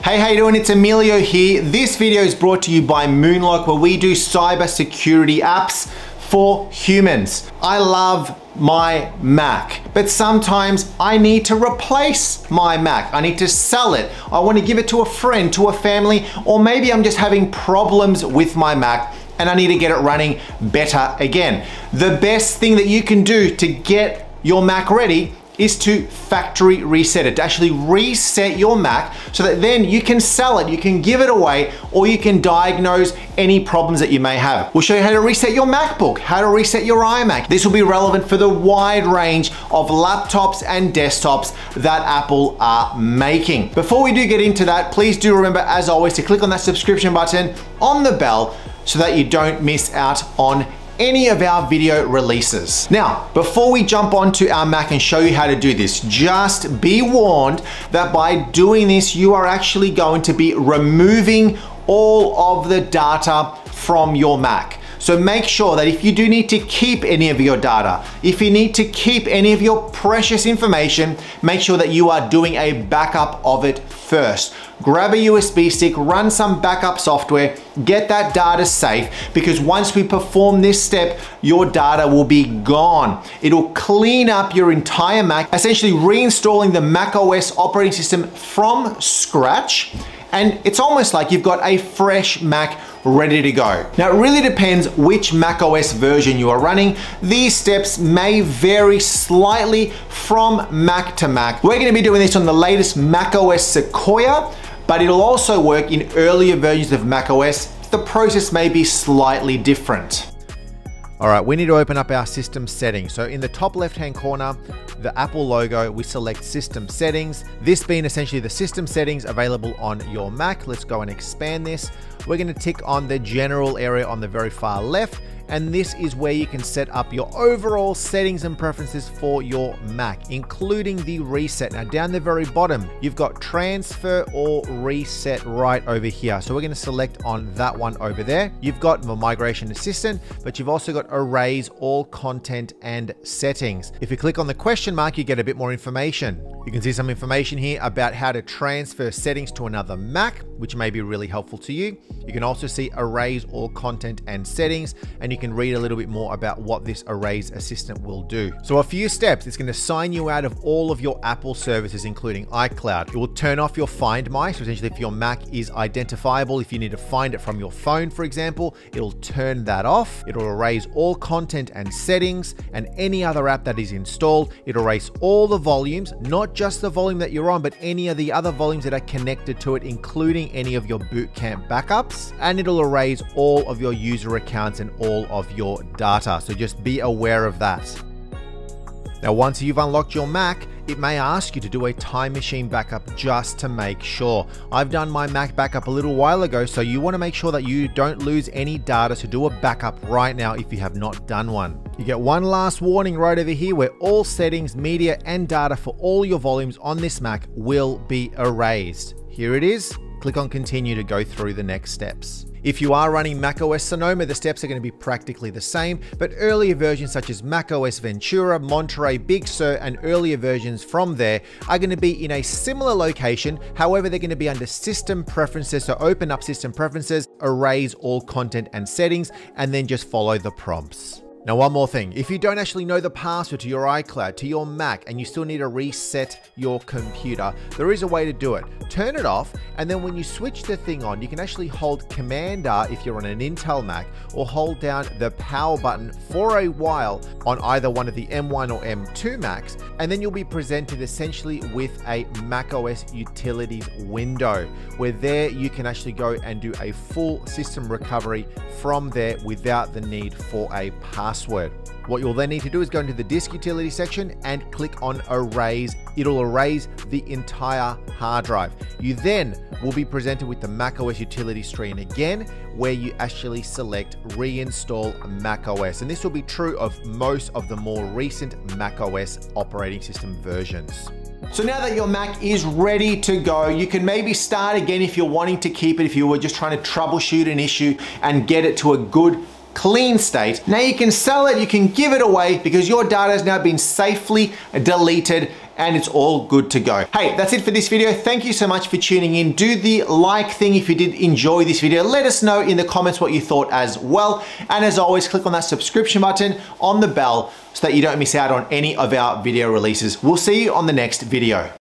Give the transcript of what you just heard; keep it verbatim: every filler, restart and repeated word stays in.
Hey, how you doing? It's Emilio here. This video is brought to you by Moonlock, where we do cyber security apps for humans. I love my Mac, but sometimes I need to replace my Mac. I need to sell it. I want to give it to a friend, to a family, or maybe I'm just having problems with my Mac and I need to get it running better again. The best thing that you can do to get your Mac ready is to factory reset it, to actually reset your Mac so that then you can sell it, you can give it away, or you can diagnose any problems that you may have. We'll show you how to reset your MacBook, how to reset your iMac. This will be relevant for the wide range of laptops and desktops that Apple are making. Before we do get into that, please do remember, as always, to click on that subscription button on the bell so that you don't miss out on any of our video releases. Now, before we jump onto our Mac and show you how to do this, just be warned that by doing this, you are actually going to be removing all of the data from your Mac. So make sure that if you do need to keep any of your data, if you need to keep any of your precious information, make sure that you are doing a backup of it first. Grab a U S B stick, run some backup software, get that data safe, because once we perform this step, your data will be gone. It'll clean up your entire Mac, essentially reinstalling the macOS operating system from scratch. And it's almost like you've got a fresh Mac ready to go. Now, it really depends which macOS version you are running. These steps may vary slightly from Mac to Mac. We're gonna be doing this on the latest macOS Sequoia, but it'll also work in earlier versions of macOS. The process may be slightly different. All right, we need to open up our system settings. So in the top left-hand corner, the Apple logo, we select system settings. This being essentially the system settings available on your Mac. Let's go and expand this. We're gonna tick on the general area on the very far left, and this is where you can set up your overall settings and preferences for your Mac, including the reset. Now down the very bottom, you've got transfer or reset right over here. So we're gonna select on that one over there. You've got the migration assistant, but you've also got erase all content and settings. If you click on the question mark, you get a bit more information. You can see some information here about how to transfer settings to another Mac, which may be really helpful to you. You can also see erase all content and settings, and you can read a little bit more about what this erase assistant will do. So a few steps, it's going to sign you out of all of your Apple services, including iCloud. It will turn off your Find My, so essentially if your Mac is identifiable, if you need to find it from your phone, for example, it'll turn that off. It'll erase all content and settings and any other app that is installed. It'll erase all the volumes, not just the volume that you're on, but any of the other volumes that are connected to it, including any of your boot camp backups, and it'll erase all of your user accounts and all of your data. So just be aware of that. Now, once you've unlocked your Mac, it may ask you to do a time machine backup just to make sure. I've done my Mac backup a little while ago, so you want to make sure that you don't lose any data. So do a backup right now if you have not done one. You get one last warning right over here where all settings, media, and data for all your volumes on this Mac will be erased. Here it is. Click on continue to go through the next steps. If you are running macOS Sonoma, the steps are going to be practically the same, but earlier versions such as macOS Ventura, Monterey, Big Sur, and earlier versions from there are going to be in a similar location. However, they're going to be under System Preferences. So open up System Preferences, erase all content and settings, and then just follow the prompts. Now, one more thing, if you don't actually know the password to your iCloud, to your Mac, and you still need to reset your computer, there is a way to do it. Turn it off, and then when you switch the thing on, you can actually hold Command R if you're on an Intel Mac, or hold down the power button for a while on either one of the M one or M two Macs, and then you'll be presented essentially with a macOS Utilities window, where there you can actually go and do a full system recovery from there without the need for a password. Password. What you'll then need to do is go into the disk utility section and click on erase. It'll erase the entire hard drive. You then will be presented with the macOS utility screen again, where you actually select reinstall macOS. And this will be true of most of the more recent macOS operating system versions. So now that your Mac is ready to go, you can maybe start again if you're wanting to keep it, if you were just trying to troubleshoot an issue and get it to a good clean state. Now you can sell it, you can give it away because your data has now been safely deleted and it's all good to go. Hey, that's it for this video. Thank you so much for tuning in. Do the like thing if you did enjoy this video. Let us know in the comments what you thought as well. And as always, click on that subscription button on the bell so that you don't miss out on any of our video releases. We'll see you on the next video.